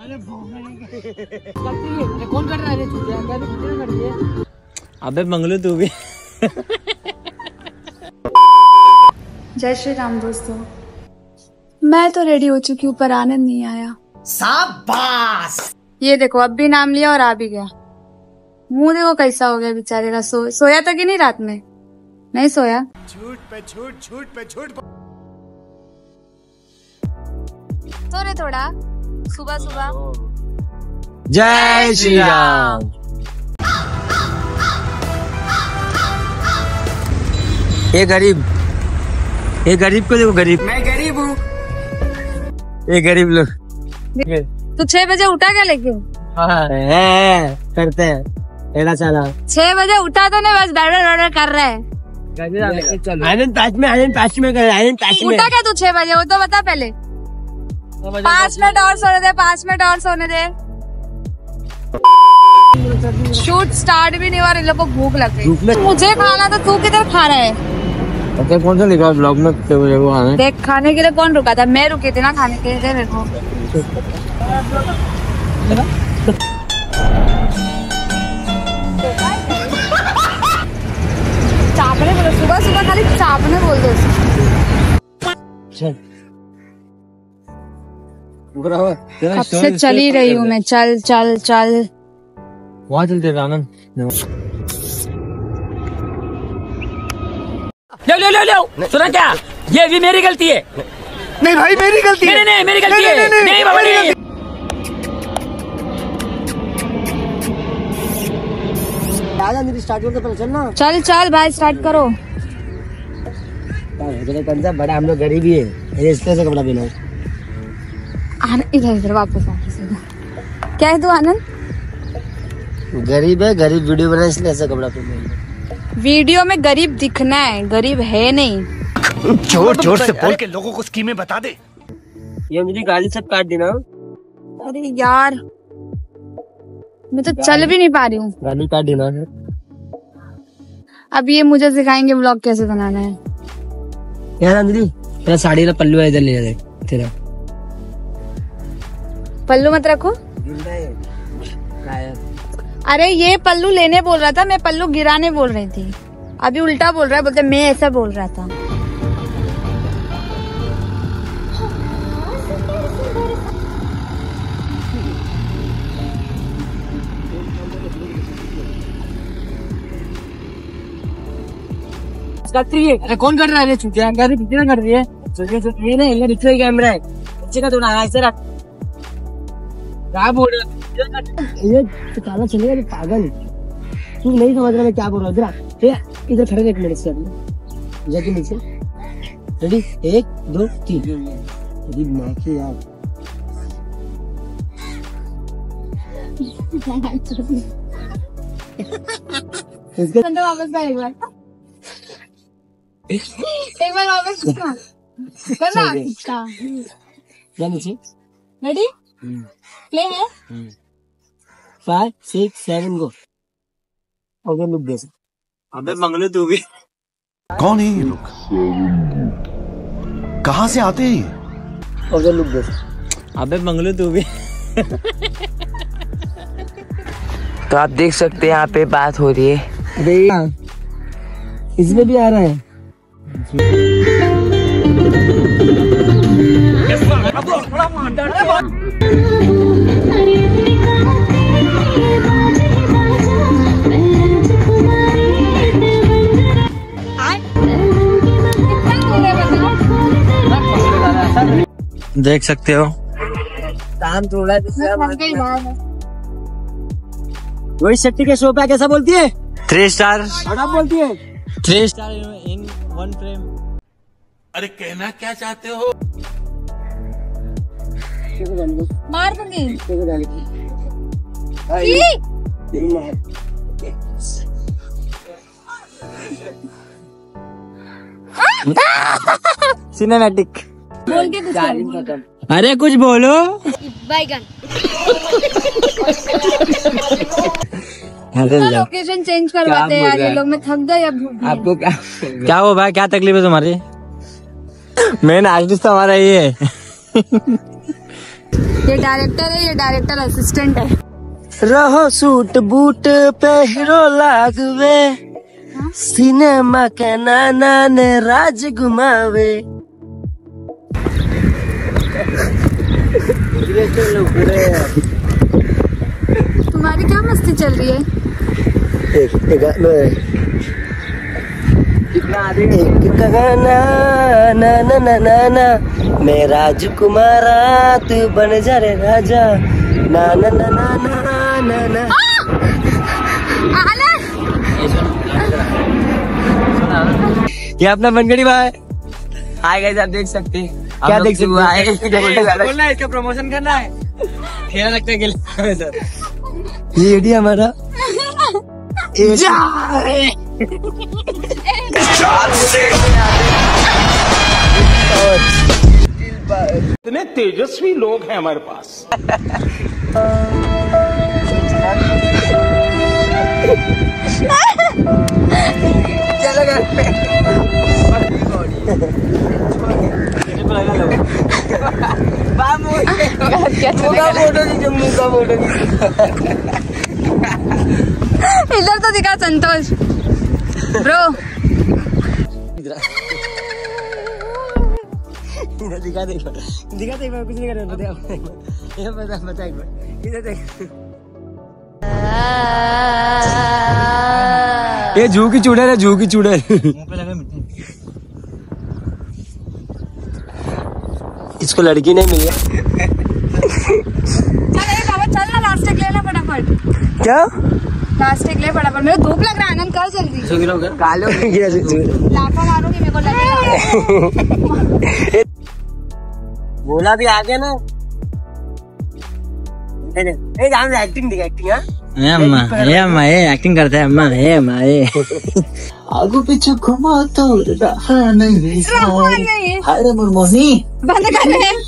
कौन कर रहा है? अबे मंगलू तू भी। जय श्री राम दोस्तों, मैं तो रेडी हो चुकी हूँ पर आनंद नहीं आया। शाबाश। ये देखो अब भी नाम लिया और आ भी गया। मुंह देखो कैसा हो गया बेचारे का। सोया था कि नहीं रात में? नहीं सोया। झूठ पे झूठ, झूठ पे झूठ। सो रहे थोड़ा सुबह सुबह। जय श्री राम। ये गरीब को देखो, गरीब। मैं गरीब हूँ। ये गरीब लोग। तो 6 बजे उठा क्या लेके? हाँ करते हैं ऐसा चला। 6 बजे उठा तो नहीं, बस डर कर रहे हैं। आनंद पास में उठा क्या तू 6 बजे? वो तो बता पहले। 5 मिनट और सोने दे, 5 मिनट और सोने दे। शूट स्टार्ट भी नहीं हुआ, इन लोग को भूख लग गई। मुझे खाना तो तू किधर खा रहा है? अच्छा कौन सा लिखा ब्लॉग में? वो खाना देख, खाने के लिए कौन रुका था? मैं रुकी थी ना खाने के लिए मेरे को। चापने बोलो, सुबह सुबह खाली चापने बोल दो। कब से चल ही रही हूँ मैं। चल चल चल। वहाँ चलते आनंद। लो सुना क्या? ये भी मेरी गलती है। नहीं भाई मेरी गलती है। नहीं मेरी गलती है। नहीं बाबा नहीं। स्टार्ट करते पहले चलना। चल चल भाई स्टार्ट करो। बड़ा हम लोग गरीब ही है, इसलिए से कपड़ा पहना। इधर इधर वापस क्या है तू आनंद? गरीब है, गरीब वीडियो बना इसलिए ऐसा कपड़ा पहना। वीडियो में गरीब दिखना है, गरीब है नहीं। जोर जोर से बोल के लोगों को स्कीमें बता दे। ये मुझे गाली सब काट देना। अरे यार मैं तो चल भी नहीं पा रही हूँ। गाली काट देना। अब ये मुझे सिखाएंगे व्लॉग कैसे बनाना है। यार अंजलि तेरा साड़ी का पल्लू है, इधर ले जा तेरा। पल्लू मत रखो। अरे ये पल्लू लेने बोल रहा था, मैं पल्लू गिराने बोल रही थी। अभी उल्टा बोल रहा है, बोलते मैं ऐसा बोल रहा था। अरे कौन कर रहा है? छुट्टियां कर रही है। ये नहीं, रिक्शे कैमरा है। बच्चे का तो ना ऐसे रख। क्या बोल रहा है? ये ताला चलेगा तो पागल। तू नहीं समझ रहा मैं क्या बोल रहा हूँ? इधर खड़े 1 मिनट से जाके नीचे। रेडी 1 2 3। रेडी माँ की यार। वापस का एक बार वापस करना। नीचे रेडी प्ले है। 5 6 7 गो। अगर लुक दे। अबे मंगलू तू भी। कौन है ये लोग? कहाँ से आते हैं? अगर लुक दे। अबे मंगलू तू भी। तो आप देख सकते हैं यहाँ पे बात हो रही है। इसमें भी आ रहा है। देख सकते हो काम थोड़ा। वही शक्ति के शो पे कैसा बोलती है? 3 स्टार बोलती है। 3 स्टार इन 1 फ्रेम। अरे कहना क्या चाहते हो? मार दूंगी। सिनेमैटिक बोल के कुछ। अरे कुछ बोलो। बैगन। तो लोकेशन चेंज करवाते हैं यार ये लोग। मैं थक गई अब। आपको क्या हो भाई? क्या तकलीफ है तुम्हारी? मेन आर्टिस्ट हमारा ये है। ये डायरेक्टर है, ये डायरेक्टर असिस्टेंट है। रहो सूट बूट पहरो लागवे, सिनेमा के नाना ने राज घुमावे। तुम्हारी क्या मस्ती चल रही है? एक गाना ना ना ना ना ना, मैं राजकुमारा तू बन जा रे राजा, ना ना ना ना ना ना ना। ये अपना मनगढ़ी भाई हाय गाइस, आप देख सकते हैं। क्या देख सकते बोलना है, इसका प्रमोशन करना है, खेला लगता है ये एडी हमारा इतने तेजस्वी लोग हैं हमारे पास। चलो घर पे इधर तो दिखा संतोष ब्रो। दिखा दे कुछ नहीं कर रहा। बता एक बार इधर देख। ये जू की चूड़े है, जू की चूड़े। इसको लड़की नहीं मिली। चल ना लास्ट टेक लेना फटाफट। क्या लास्ट टेक ले फटाफट, मेरे को धूप लग रहा है। आनंद कर जल्दी। कालो लाफा मारूंगी, मेरे को लगेगा। बोला भी आगे ना। एक्टिंग दिखा, एक्टिंग। अम्मा एक्टिंग करता है। अम्मा आगू पीछे घुमा तो रहा नहीं बंद कर रहे हैं।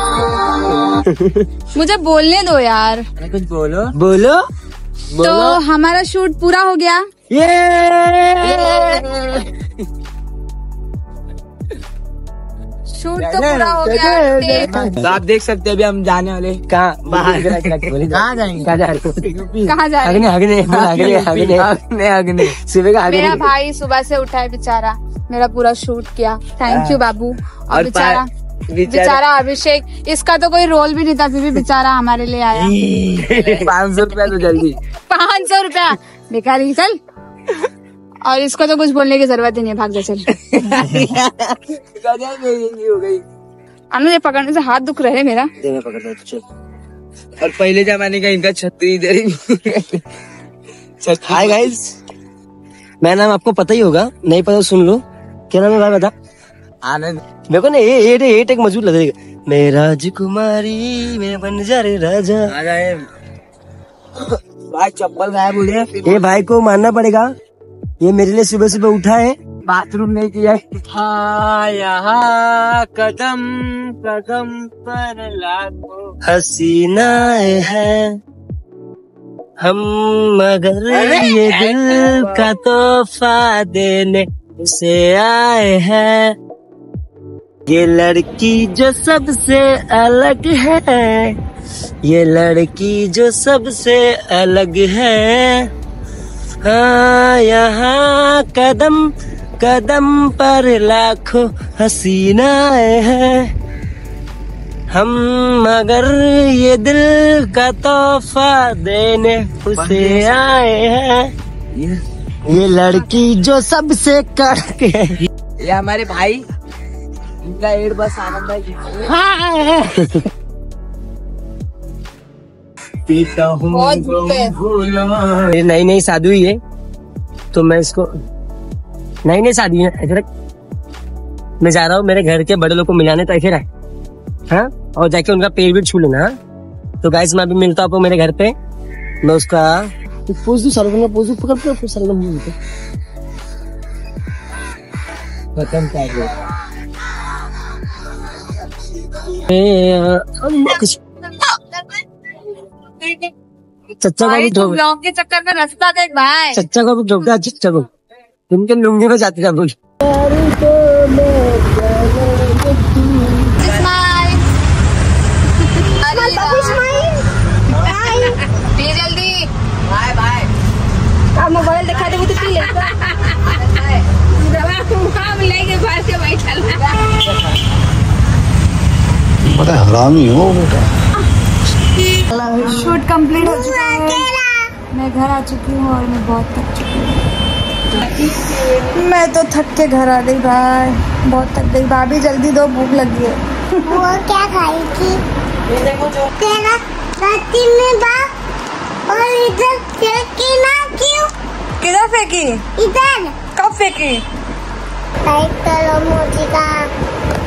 मुझे बोलने दो यार। कुछ बोलो। तो हमारा शूट पूरा हो गया। शूट तो पूरा हो गया। तो आप देख सकते हैं अभी हम जाने वाले। कहाँ बाहर कहाँ जाएंगे? कहाँ जा रहे हैं? अग्नि सुबह का मेरा भाई सुबह से उठा है बेचारा, मेरा पूरा शूट किया। थैंक यू बाबू। और बेचारा अभिषेक, इसका तो कोई रोल भी नहीं था, फिर भी बेचारा हमारे लिए आया। 500 रुपया तो जल्दी। 500 रुपया बेकार ही। चल, और इसको तो कुछ बोलने की जरूरत ही नहीं है, भाग जा चल। हो गई। अनुज पकड़ने से हाथ दुख रहे मेरा। और पहले जमाने का इनका छतरी इधर ही। हाय गाइस, मेरा नाम आपको पता ही होगा, नहीं पता सुन लो। क्या नाम है भाई बता? आनंद। मेरे को ना ये एक मजबूत लगेगा। मैं राजकुमारी मैं बन जा रे राजा। भाई चप्पल गायब हो गया। ये भाई को मानना पड़ेगा, ये मेरे लिए सुबह सुबह उठा है। बाथरूम नहीं किया। हाँ यहाँ कदम कदम पर लाखों हसीनाएं हैं हम, मगर ये दिल का तोहफा देने उसे आए हैं। ये लड़की जो सबसे अलग है, ये लड़की जो सबसे अलग है। हाँ यहाँ कदम कदम पर लाखों हसीनाएं हैं हम, मगर ये दिल का तोहफा देने उसे आए हैं। ये लड़की जो सबसे कड़क है। ये हमारे भाई, इनका एड बस आनंद है। पीता हूँ नई नई शादी हुई है, तो मैं इसको नई नई शादी है। ऐसे मैं जा रहा हूँ मेरे घर के बड़े लोग को मिलाने, तो ऐसे रहे हाँ, और जाके उनका पेड़ भी छू लेना। तो गाइस मैं अभी मिलता हूँ आपको मेरे घर पे। मैं उसका पोज दूं, सालों का पोज पकड़ के सालों खत्म कर दो। चच्चा का भी ब्लॉग के चक्कर में रास्ता देख भाई। चच्चा को भी ठोक दिया। चच्चा को तुमके लुंगी में जाती था बोल। बड़ा हरामी हो बेटा। शूट कंप्लीट हो चुका है, मैं घर आ चुकी हूँ और मैं बहुत थक चुकी हूँ। मैं तो थक के घर आ गई भाई, बहुत थक गई। भाभी जल्दी दो, भूख लगी है। वो क्या खाएगी? तेरा राती में बा और इधर फेंकी ना क्यों? किधर फेंकी? इधर कब फेंकी? लाइक करो मोची का।